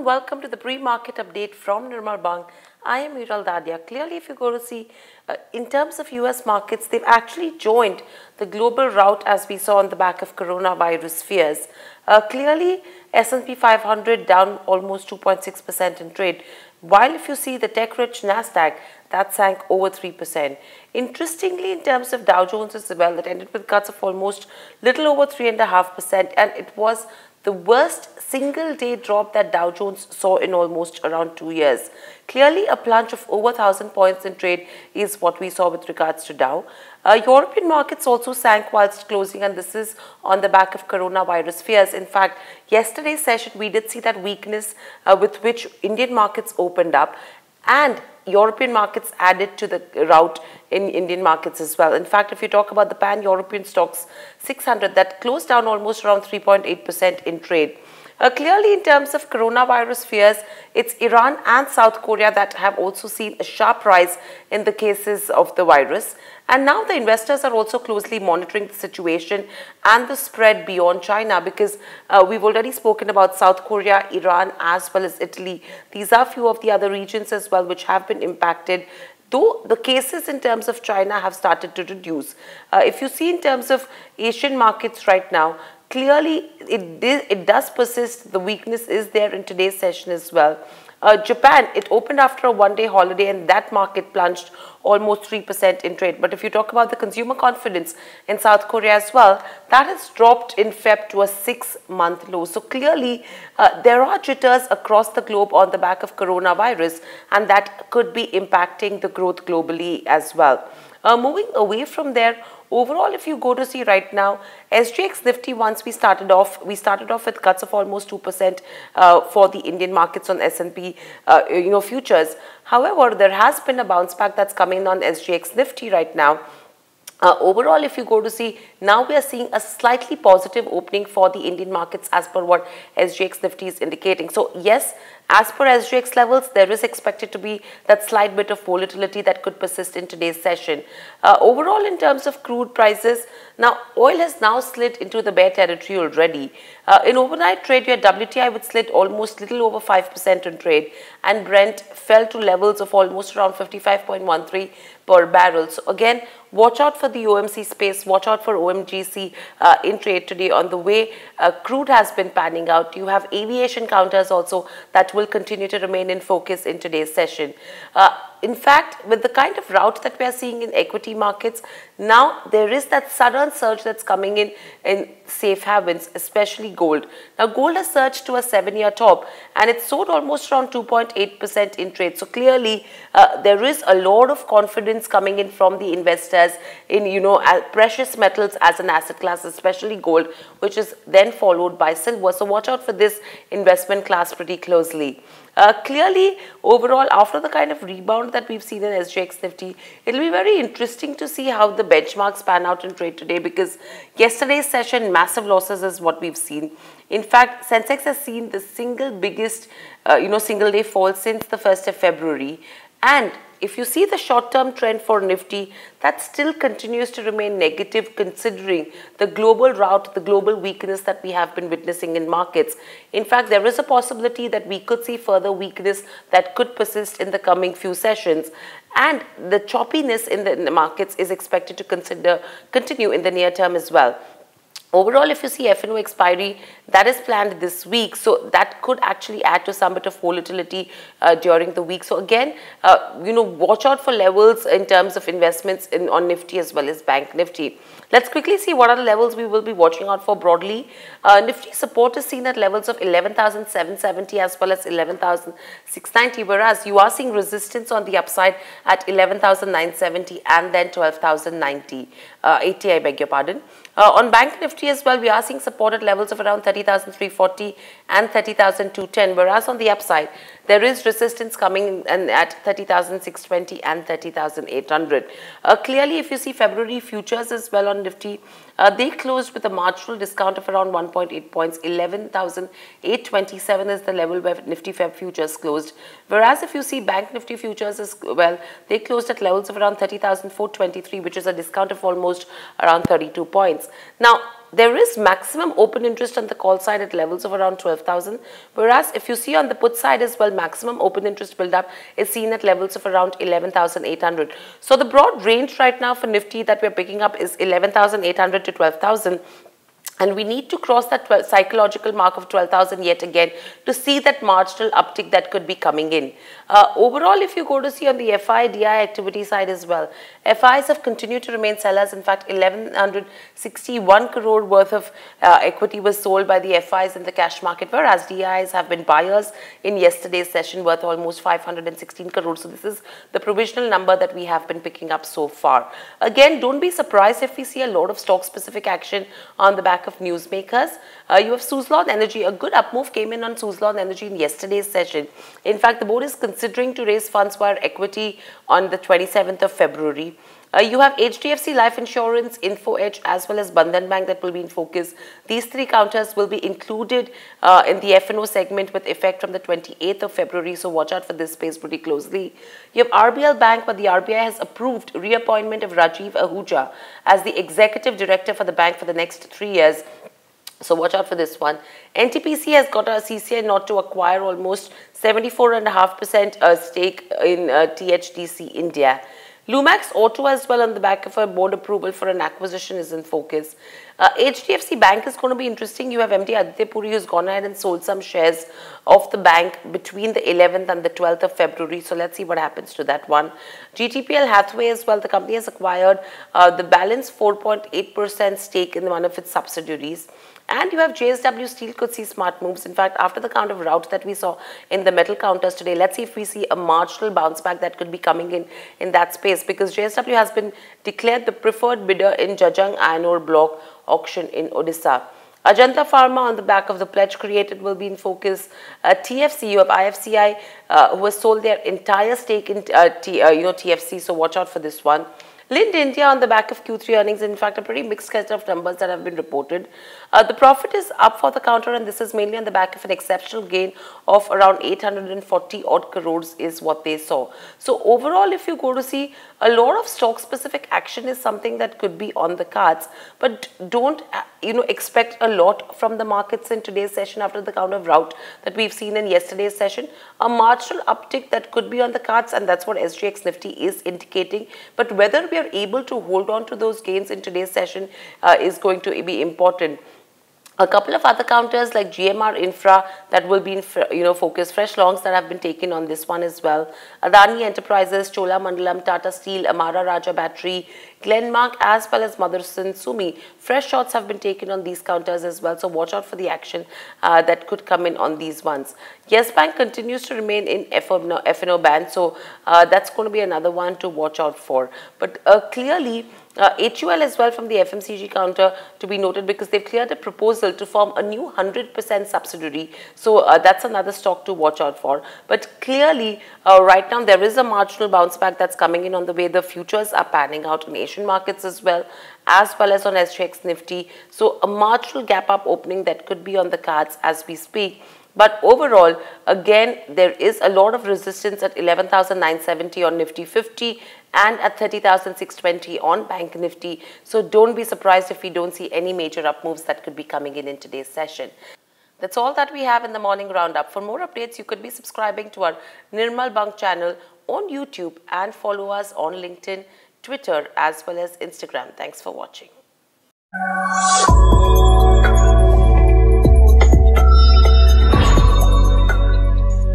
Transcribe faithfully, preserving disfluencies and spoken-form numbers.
and welcome to the pre-market update from Nirmal Bang. I am Viral Dadia. Clearly, if you go to see, uh, in terms of U S markets, they've actually joined the global rout as we saw on the back of coronavirus fears. Uh, clearly, S and P five hundred down almost two point six percent in trade, while if you see the tech-rich Nasdaq, that sank over three percent. Interestingly, in terms of Dow Jones as well, that ended with cuts of almost little over three point five percent, and it was the worst single-day drop that Dow Jones saw in almost around two years. Clearly, a plunge of over one thousand points in trade is what we saw with regards to Dow. Uh, European markets also sank whilst closing, and this is on the back of coronavirus fears. In fact, yesterday's session, we did see that weakness uh, with which Indian markets opened up, and European markets added to the rout in Indian markets as well. In fact, if you talk about the pan-European stocks six hundred, that closed down almost around three point eight percent in trade. Uh, clearly, in terms of coronavirus fears, it's Iran and South Korea that have also seen a sharp rise in the cases of the virus. And now the investors are also closely monitoring the situation and the spread beyond China, because uh, we've already spoken about South Korea, Iran, as well as Italy. These are a few of the other regions as well which have been impacted, though the cases in terms of China have started to reduce. Uh, if you see in terms of Asian markets right now, clearly it, it does persist. The weakness is there in today's session as well. Uh, Japan, it opened after a one-day holiday, and that market plunged almost three percent in trade. But if you talk about the consumer confidence in South Korea as well, that has dropped in February to a six-month low. So clearly, uh, there are jitters across the globe on the back of coronavirus, and that could be impacting the growth globally as well. Uh, moving away from there, overall, if you go to see right now, S G X Nifty, once we started off, we started off with cuts of almost two percent uh, for the Indian markets on S and P, uh, you know, futures. However, there has been a bounce back that's coming on S G X Nifty right now. Uh, overall, if you go to see, now we are seeing a slightly positive opening for the Indian markets as per what S G X Nifty is indicating. So yes, as per S G X levels, there is expected to be that slight bit of volatility that could persist in today's session. Uh, overall, in terms of crude prices, now oil has now slid into the bear territory already. Uh, in overnight trade, your W T I would slid almost little over five percent in trade, and Brent fell to levels of almost around fifty-five point one three per barrel. So again, watch out for the O M C space, watch out for O M G C uh, in trade today on the way uh, crude has been panning out. You have aviation counters also that will continue to remain in focus in today's session. Uh, in fact, with the kind of rout that we are seeing in equity markets, now there is that sudden surge that's coming in in safe havens, especially gold. Now, gold has surged to a seven-year top, and it sold almost around two point eight percent in trade. So clearly, uh, there is a lot of confidence coming in from the investors in, you know, precious metals as an asset class, especially gold, which is then followed by silver. So watch out for this investment class pretty closely. Uh, clearly, overall, after the kind of rebound that we've seen in S G X Nifty, it'll be very interesting to see how the benchmarks pan out in trade today, because yesterday's session, massive losses is what we've seen. In fact, Sensex has seen the single biggest, uh, you know, single day fall since the first of February. And if you see the short-term trend for Nifty, that still continues to remain negative considering the global rout, the global weakness that we have been witnessing in markets. In fact, there is a possibility that we could see further weakness that could persist in the coming few sessions. And the choppiness in the, in the markets is expected to consider continue in the near term as well. Overall, if you see F and O expiry, that is planned this week, so that could actually add to some bit of volatility uh, during the week. So again, uh, you know, watch out for levels in terms of investments in on Nifty as well as Bank Nifty. Let's quickly see what are the levels we will be watching out for broadly. Uh, Nifty support is seen at levels of eleven thousand seven hundred seventy as well as eleven thousand six hundred ninety, whereas you are seeing resistance on the upside at eleven thousand nine hundred seventy and then twelve thousand ninety, uh, eighty, I beg your pardon. Uh, on Bank Nifty as well, we are seeing supported levels of around thirty thousand three hundred forty and thirty thousand two hundred ten, whereas on the upside, there is resistance coming in at thirty thousand six hundred twenty and thirty thousand eight hundred. Uh, clearly, if you see February futures as well on Nifty, uh, they closed with a marginal discount of around one point eight points. eleven thousand eight hundred twenty-seven is the level where Nifty Feb futures closed. Whereas if you see Bank Nifty futures as well, they closed at levels of around thirty thousand four hundred twenty-three, which is a discount of almost around thirty-two points. Now, there is maximum open interest on the call side at levels of around twelve thousand, whereas if you see on the put side as well, maximum open interest build-up is seen at levels of around eleven thousand eight hundred. So the broad range right now for Nifty that we're picking up is eleven thousand eight hundred to twelve thousand. And we need to cross that twelve psychological mark of twelve thousand yet again to see that marginal uptick that could be coming in. Uh, overall, if you go to see on the F I D I activity side as well, F Is have continued to remain sellers. In fact, eleven sixty-one crore worth of uh, equity was sold by the F Is in the cash market, whereas D Is have been buyers in yesterday's session worth almost five hundred sixteen crores. So this is the provisional number that we have been picking up so far. Again, don't be surprised if we see a lot of stock-specific action on the back of newsmakers. Uh, you have Suzlon Energy. A good up move came in on Suzlon Energy in yesterday's session. In fact, the board is considering to raise funds via equity on the twenty-seventh of February. Uh, you have H D F C Life Insurance, Info Edge, as well as Bandhan Bank that will be in focus. These three counters will be included uh, in the F and O segment with effect from the twenty-eighth of February. So watch out for this space pretty closely. You have R B L Bank, but the R B I has approved reappointment of Rajiv Ahuja as the executive director for the bank for the next three years. So watch out for this one. N T P C has got a C C I not to acquire almost seventy-four point five percent uh, stake in uh, T H D C India. Lumax Auto as well on the back of a board approval for an acquisition is in focus. Uh, H D F C Bank is going to be interesting. You have M D Aditya Puri who's gone ahead and sold some shares of the bank between the eleventh and the twelfth of February. So let's see what happens to that one. G T P L Hathway as well. The company has acquired uh, the balance four point eight percent stake in one of its subsidiaries. And you have J S W Steel could see smart moves. In fact, after the kind of rout that we saw in the metal counters today, let's see if we see a marginal bounce back that could be coming in in that space, because J S W has been declared the preferred bidder in Jajang iron ore block auction in Odisha. Ajanta Pharma on the back of the pledge created will be in focus. Uh, T F C, you have I F C I uh, who has sold their entire stake in uh, T, uh, you know, T F C, so watch out for this one. Lind India on the back of Q three earnings, in fact, a pretty mixed set of numbers that have been reported. Uh, the profit is up for the counter, and this is mainly on the back of an exceptional gain of around eight hundred forty odd crores is what they saw. So overall, if you go to see, a lot of stock-specific action is something that could be on the cards, but don't you know expect a lot from the markets in today's session after the kind of rout that we've seen in yesterday's session. A marginal uptick that could be on the cards, and that's what S G X Nifty is indicating. But whether we are able to hold on to those gains in today's session uh, is going to be important. A couple of other counters like G M R Infra that will be in you know focus, fresh longs that have been taken on this one as well. Adani Enterprises, Cholamandalam, Tata Steel, Amara Raja Battery, Glenmark as well as Motherson Sumi. Fresh shots have been taken on these counters as well, so watch out for the action uh, that could come in on these ones. Yes Bank continues to remain in F and O band, so uh, that's going to be another one to watch out for. But uh, clearly, Uh, H U L as well from the F M C G counter to be noted, because they've cleared a proposal to form a new one hundred percent subsidiary. So uh, that's another stock to watch out for. But clearly, uh, right now there is a marginal bounce back that's coming in on the way the futures are panning out in Asian markets as well, as well as on S G X Nifty. So a marginal gap up opening that could be on the cards as we speak. But overall, again, there is a lot of resistance at eleven thousand nine hundred seventy on Nifty fifty and at thirty thousand six hundred twenty on Bank Nifty. So don't be surprised if we don't see any major up moves that could be coming in in today's session. That's all that we have in the morning roundup. For more updates, you could be subscribing to our Nirmal Bang channel on YouTube and follow us on LinkedIn, Twitter, as well as Instagram. Thanks for watching.